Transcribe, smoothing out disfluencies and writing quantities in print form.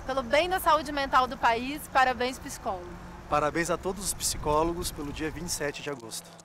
Pelo bem da saúde mental do país, parabéns, psicólogo. Parabéns a todos os psicólogos pelo dia 27 de agosto.